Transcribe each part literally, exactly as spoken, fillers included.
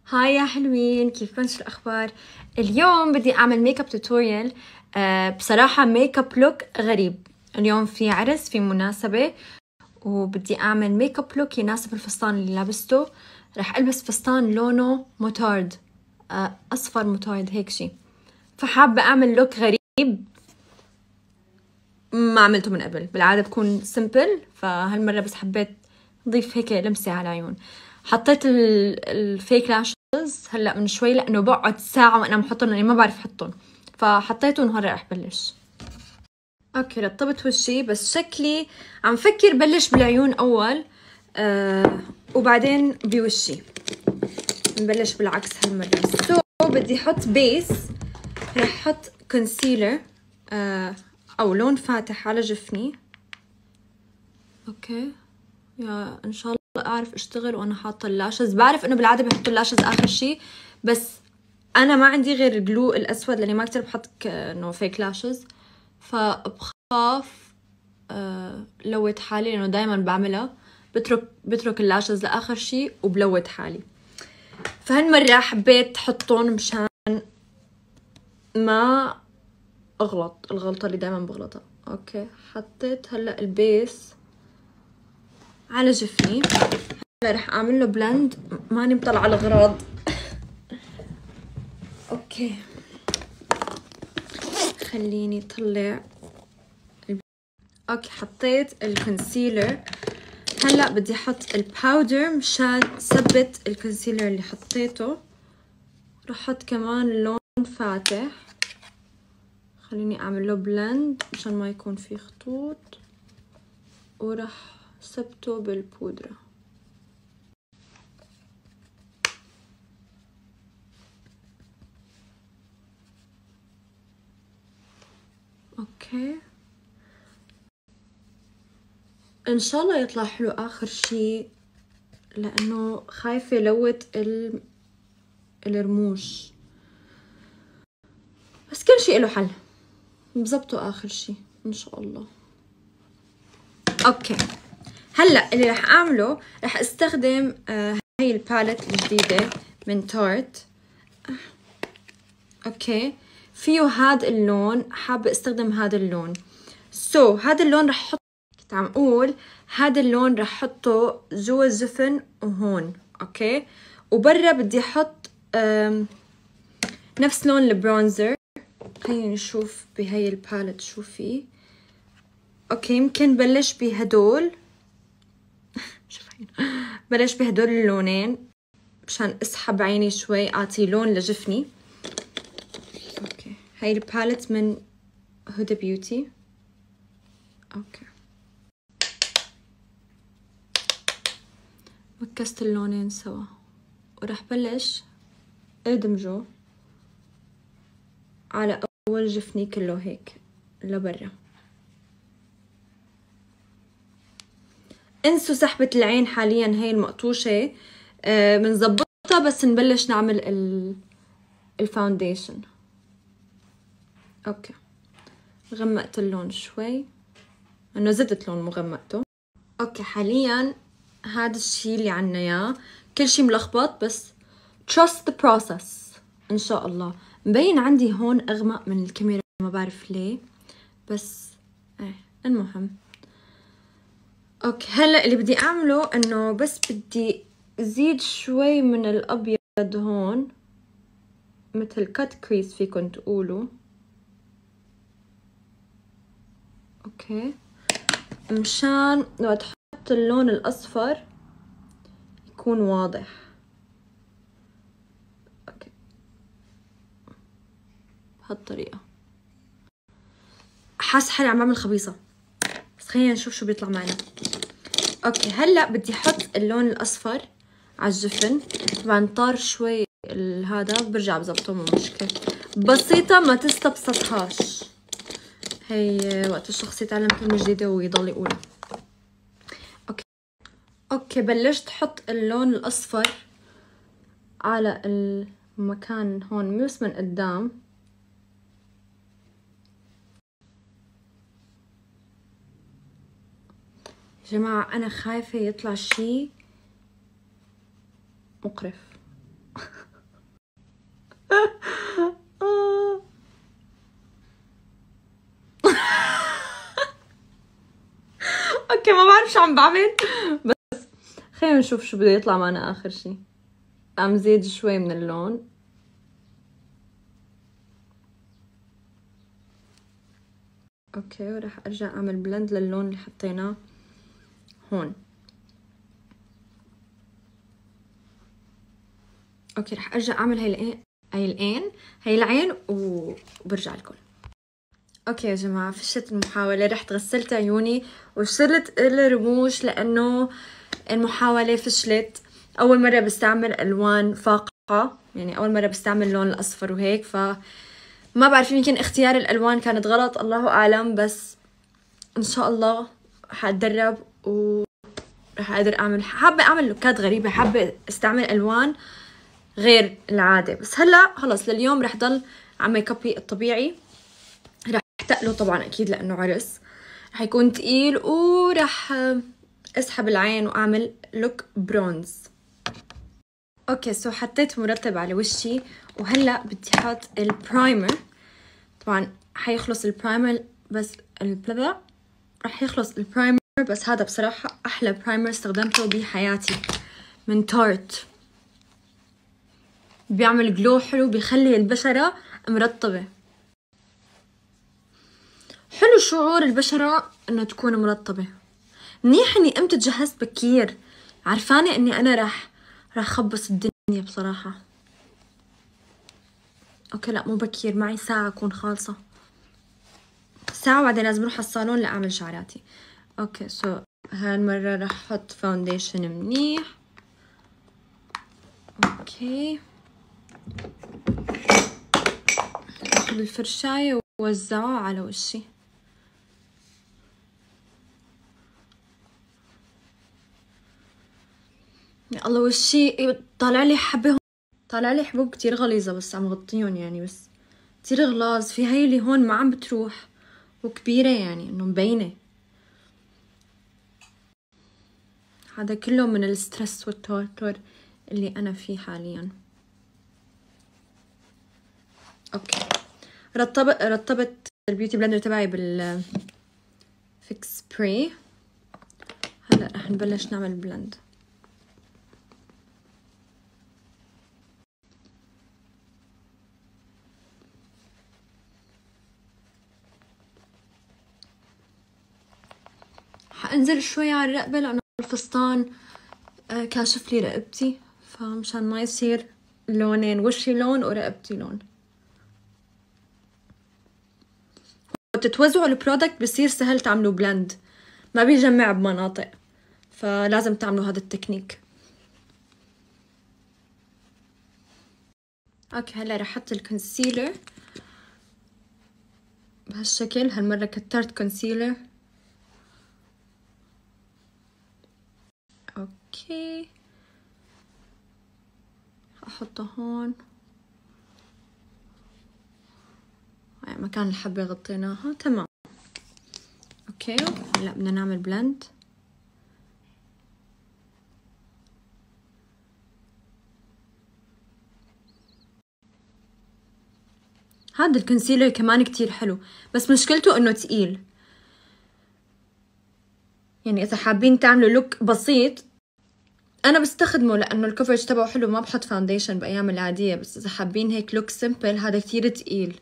هاي يا حلوين، كيفكن؟ شو الأخبار؟ اليوم بدي أعمل ميك اب توتوريال. أه بصراحة ميك اب لوك غريب. اليوم في عرس، في مناسبة، وبدي أعمل ميك اب لوك يناسب الفستان اللي لابسته. رح ألبس فستان لونه موتارد، أه أصفر موتارد هيك شي، فحابة أعمل لوك غريب ما عملته من قبل. بالعادة بكون سيمبل، فهالمرة بس حبيت نضيف هيك لمسة على العيون. حطيت الفيك لاش هلا من شوي لانه بقعد ساعه وانا محطهم لاني ما بعرف احطهم، فحطيتهم وهلا رح بلش. اوكي رطبت وشي، بس شكلي عم فكر بلش بالعيون اول آه وبعدين بوشي. نبلش بالعكس هالمره. سو بدي احط بيس، رح احط كونسيلر آه او لون فاتح على جفني. اوكي يا ان شاء الله اعرف اشتغل وانا حاطه اللاشز. بعرف انه بالعاده بحطوا اللاشز اخر شيء، بس انا ما عندي غير الجلو الاسود لاني ما كتير بحط انه فيك لاشز، فبخاف أه لوت حالي لانه دائما بعملها، بترك بترك اللاشز لاخر شيء وبلوت حالي. فهالمره حبيت احطهم مشان ما اغلط الغلطه اللي دائما بغلطها. اوكي حطيت هلا البيس على جفني. هلا رح اعمل له بلند، ماني مطلعه الاغراض. اوكي خليني اطلع. اوكي حطيت الكونسيلر. هلا بدي احط الباودر مشان ثبت الكونسيلر اللي حطيته. رح احط كمان لون فاتح، خليني اعمل له بلند مشان ما يكون في خطوط، ورح ثبته بالبودرة. اوكي ان شاء الله يطلع حلو اخر شي، لانه خايفة لوت ال... الرموش، بس كل شي له حل، بزبطه اخر شي ان شاء الله. اوكي هلا اللي رح اعمله رح استخدم آه هاي الباليت الجديدة من تارت. اوكي فيه هذا اللون، حابة استخدم هذا اللون. سو so, هذا اللون رح احط، كنت عم اقول هذا اللون رح احطه جوا الجفن وهون. اوكي وبرا بدي احط نفس لون البرونزر. خلينا نشوف بهاي الباليت شو فيه. اوكي يمكن بلش بهدول بلش بهدول اللونين مشان اسحب عيني شوي، اعطي لون لجفني. اوكي هاي الباليت من هدى بيوتي. اوكي مكست اللونين سوا ورح بلش ادمجه على اول جفني كله هيك لبرا. انسوا سحبة العين حاليا، هاي المقطوشة آه بنظبطها بس نبلش نعمل الفاونديشن. اوكي غمقت اللون شوي، انه زدت لون مغمقته. اوكي حاليا هذا الشي اللي عنا اياه، كل شي ملخبط بس trust the process. ان شاء الله مبين عندي هون اغمق من الكاميرا، ما بعرف ليه، بس ايه المهم. اوكي هلا اللي بدي اعمله انه بس بدي ازيد شوي من الابيض هون، مثل كات كريس فيكن تقولوا. اوكي مشان لو تحط اللون الاصفر يكون واضح. اوكي بهالطريقة. حاسة حالي عم بعمل خبيصة، بس خلينا نشوف شو بيطلع معنا. اوكي هلا بدي احط اللون الاصفر على الجفن. طبعا طار شوي هذا، برجع بظبطه مو مشكلة، بسيطة ما تستبسطهاش. هي وقت الشخص يتعلم كلمة جديدة ويضل يقولها. اوكي اوكي بلشت احط اللون الاصفر على المكان هون بس من قدام. يا جماعة انا خايفة يطلع شي مقرف. بعرف شو عم بعمل، بس خلينا نشوف شو بده يطلع معنا اخر شي. عم زيد شوي من اللون. اوكي، وراح ارجع اعمل بلند للون اللي حطيناه هون. اوكي، راح ارجع اعمل هاي العين، هاي العين هاي العين وبرجع لكم. اوكي يا جماعه، فشت المحاوله، رحت غسلت عيوني وشلت الرموش لانه المحاوله فشلت. اول مره بستعمل الوان فاقعه، يعني اول مره بستعمل اللون الاصفر وهيك، ف ما بعرف يمكن اختيار الالوان كانت غلط، الله اعلم. بس ان شاء الله حاتدرب وراح اقدر اعمل، حابه اعمل لوكات غريبه، حابه استعمل الوان غير العاده. بس هلا خلص لليوم رح ضل على ميك ابي الطبيعي. رح تقله طبعا اكيد لانه عرس، رح يكون تقيل، ورح اسحب العين واعمل لوك برونز. اوكي، سو حطيت مرطب على وشي، وهلا بدي احط البرايمر. طبعا حيخلص البرايمر، بس البلبا رح يخلص البرايمر، بس هذا بصراحة احلى برايمر استخدمته بحياتي من تارت. بيعمل جلو حلو، بيخلي البشرة مرطبة. حلو شعور البشرة انه تكون مرطبة. منيح اني قمت تجهزت بكير، عرفانة اني انا راح راح خبص الدنيا بصراحة. اوكي لا مو بكير، معي ساعة اكون خالصة، ساعة وبعدين لازم اروح على الصالون لاعمل شعراتي. اوكي، سو هالمرة راح احط فاونديشن منيح. اوكي، اخذ الفرشاية ووزعه على وشي. يا الله وشي طالع لي حبة، طالع لي حبوب كتير غليظة بس عم غطيهم يعني، بس كتير غلاظ. في هاي اللي هون ما عم بتروح وكبيرة يعني انه مبينة. هذا كله من السترس والتوتر اللي انا فيه حاليا. اوكي، رطبت رطبت البيوتي بلندر تبعي بال فيكس سبراي. هلا رح نبلش نعمل بلند. حانزل شوي على الرقبة لانه الفستان كاشف لي رقبتي، فمشان ما يصير لونين، وشي لون ورقبتي لون. تتوزعوا البرودكت بصير سهل تعملوا بلند، ما بيجمع بمناطق، فلازم تعملوا هذا التكنيك. اوكي، هلا رح احط الكونسيلر بهالشكل. هالمرة كترت كونسيلر. اوكي، احطه هون مكان الحبة غطيناها. تمام. اوكي، هلا بدنا نعمل بلند. هذا الكونسيلر كمان كتير حلو، بس مشكلته انه تقيل. يعني اذا حابين تعملوا لوك بسيط انا بستخدمه لانه الكفرج تبعه حلو، ما بحط فاونديشن بايام العادية. بس اذا حابين هيك لوك سيمبل هذا كتير تقيل.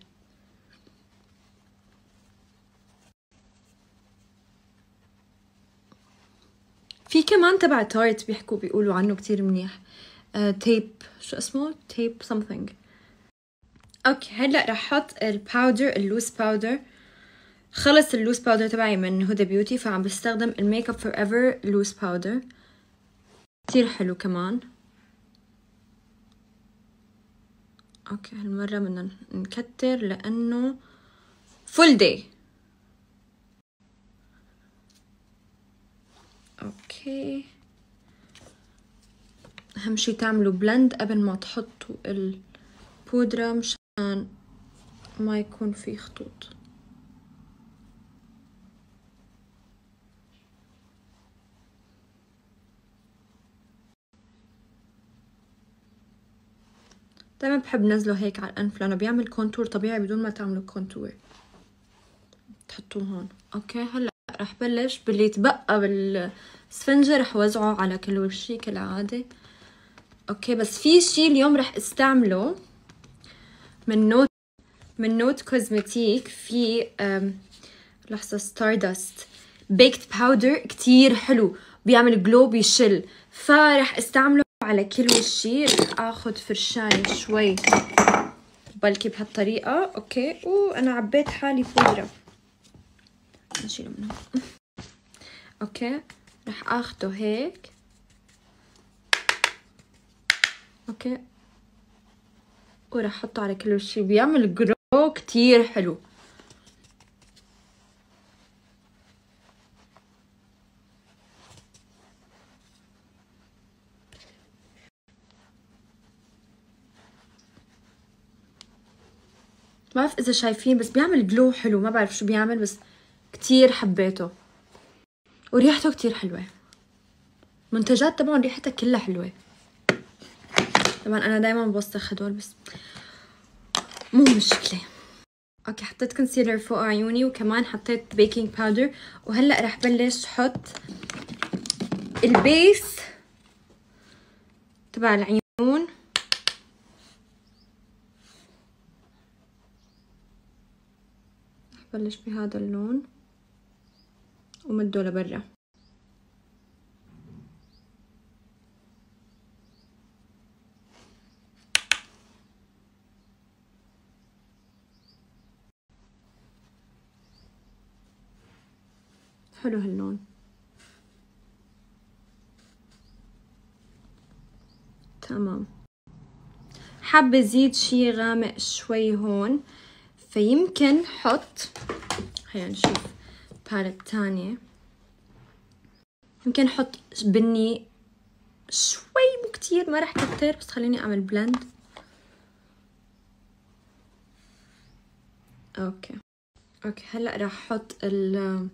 في كمان تبع تارت بيحكوا بيقولوا عنه كتير منيح، آه، تيب، شو اسمه، تيب something. اوكي، هلا رح احط الباودر، اللوز باودر. خلص اللوز باودر تبعي من هدى بيوتي، فعم بستخدم الميك اب فور ايفر لوز باودر، كتير حلو كمان. اوكي، هالمرة بدنا نكتر لانه فول داي. اوكي، اهم شي تعملوا بلند قبل ما تحطوا البودرة مشان ما يكون في خطوط. دايما بحب نزله هيك على الانف لانه بيعمل كونتور طبيعي بدون ما تعملوا كونتور، تحطوه هون. اوكي، هلا هلا رح بلش باللي يتبقى بالسفنجة رح وزعه على كل وشي كالعادة. اوكي بس في شي اليوم رح استعمله من نوت من نوت كوزمتيك، في لحظة ستاردست بيكت باودر كتير حلو بيعمل جلو بيشل، فرح استعمله على كل وشي. رح اخد فرشاية شوي بلكي بهالطريقة. اوكي وانا عبيت حالي بودرة نشيله منه. اوكي رح اخده هيك. اوكي ورح احطه على كل وشي، بيعمل جلو كتير حلو. ما بعرف اذا شايفين بس بيعمل جلو حلو، ما بعرف شو بيعمل بس كتير حبيته وريحته كتير حلوة. منتجات تبعهم ريحتها كلها حلوة. طبعا انا دايما بوسخ هدول بس مو مشكلة. اوكي حطيت كونسيلر فوق عيوني وكمان حطيت بيكنج باودر، وهلا رح بلش احط البيس تبع العيون. رح بلش بهذا اللون ومده لبرا. حلو هاللون. تمام. حابة زيد شي غامق شوي هون، فيمكن حط، خلينا نشوف باليت تانية، يمكن حط بني شوي مو كتير، ما رح كتر بس خليني اعمل بلند. اوكي اوكي هلا راح احط ال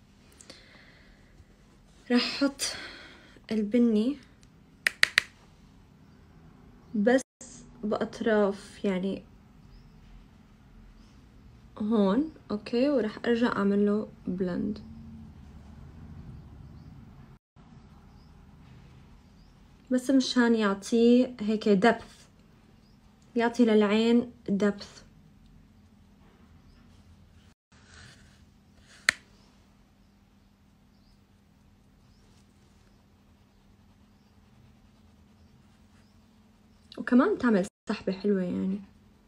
راح احط البني بس باطراف يعني هون. اوكي وراح ارجع اعمل له بلند. بس مشان يعطيه هيك دبث، يعطي للعين دبث. وكمان تعمل سحبة حلوة يعني.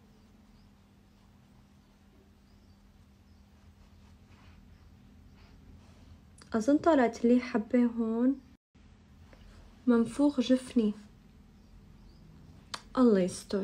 اظن طلعت لي حبة هون منفوخ جفني، الله يستر.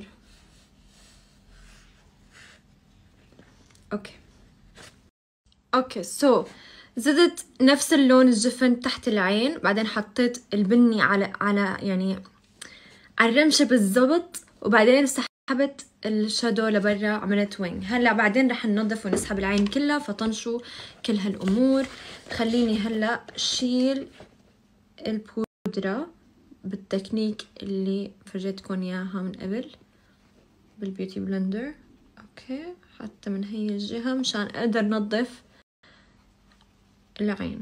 اوكي اوكي سو so, زدت نفس اللون الجفن تحت العين، بعدين حطيت البني على على يعني على الرمشة بالضبط، وبعدين سحبت الشادو لبرا عملت وينج. هلا بعدين رح ننظف ونسحب العين كلها فطنشوا كل هالامور. خليني هلا شيل البودرة بالتكنيك اللي فرجيتكم اياها من قبل بالبيوتي بلندر. اوكي حتى من هي الجهة مشان اقدر نظف العين.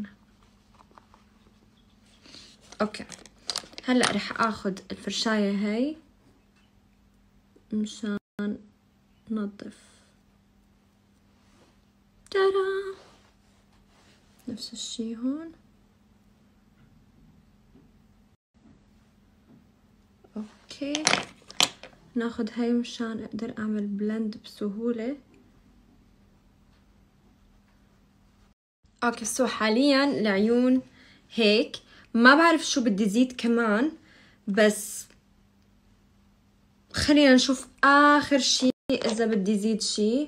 اوكي هلا رح اخذ الفرشاية هاي مشان نظف. ترى نفس الشي هون. اوكي ناخذ هاي مشان اقدر اعمل بلند بسهولة. اوكي سو حاليا العيون هيك، ما بعرف شو بدي زيد كمان بس خلينا نشوف اخر شي اذا بدي زيد شي.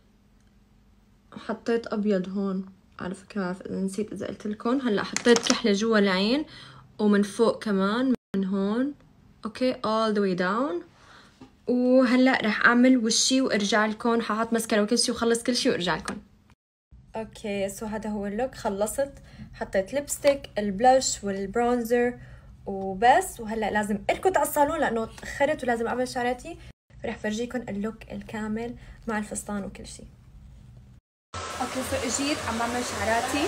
حطيت ابيض هون على فكرة، ما بعرف اذا نسيت اذا قلت لكم. هلا حطيت كحلة جوا العين ومن فوق كمان من هون. اوكي all the way down. وهلا رح اعمل وشي وارجع لكم، حاحط مسكرة وكل شي وخلص كل شي وارجع لكم. اوكي سو هذا هو اللوك. خلصت، حطيت ليبستيك البلاش والبرونزر وبس. وهلا لازم اركض على الصالون لانه تاخرت ولازم اعمل شعراتي، فرح فرجيكم اللوك الكامل مع الفستان وكل شيء. اوكي سو اجيت عم بعمل شعراتي.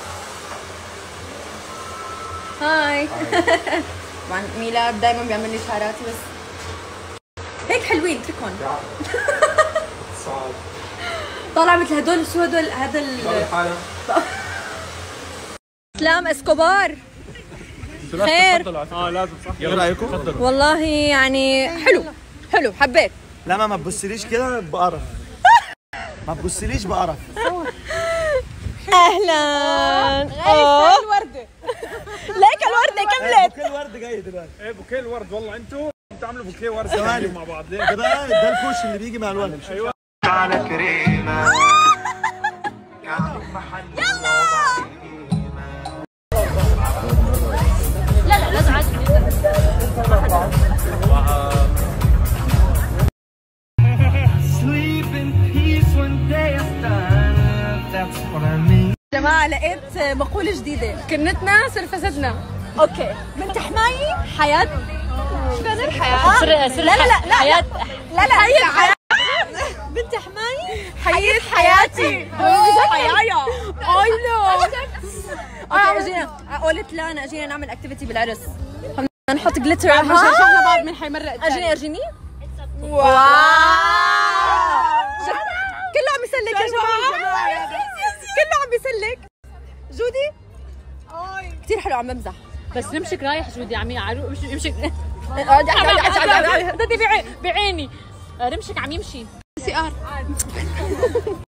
هاي. طبعا ميلاد دائما بيعمل لي شعراتي بس هيك حلوين اتركهم. طالع مثل هدول شو هدول هذا ال اسلام اسكوبار. خير. اه لازم صح. ايه رايكم؟ والله يعني حلو حلو حبيت. لا ما ما تبصليش كده بقرف. ما تبصليش بقرف. اهلا. غير الورده. ليك الورده كملت. بوكيه الورد جاي دلوقتي. ايه بوكيه الورد والله انتوا بتعملوا بوكيه ورد مع بعض ليه؟ ده بقى ده الكوش اللي بيجي مع الورد. ايوه على كريمه يلا لا لا لازم عادي. يا جماعة لقيت مقولة جديدة. كنتنا سرفستنا. اوكي. بنت حماية حياة شو كان الحياة؟ لا لا لا لا حياة لا لا هي حياة بنت حماية حياة حياتي. حيايا. اي نو. اه اجينا قلت لا انا اجينا نعمل اكتيفيتي بالعرس. بدنا نحط جليتر. مش شفنا بعض من حيمرق. اجيني ارجيني. واو كله عم يسلك يا جماعة. كله عم يسلك. جودي كثير حلو عم بمزح. بس نمشك رايح جودي عم يعرو امشي امشي اقعدي بعيني رمشك عم يمشي سي ار